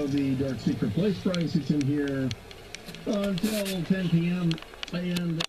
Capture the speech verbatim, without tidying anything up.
also the Dark Secret Place price. It's in here until ten p m And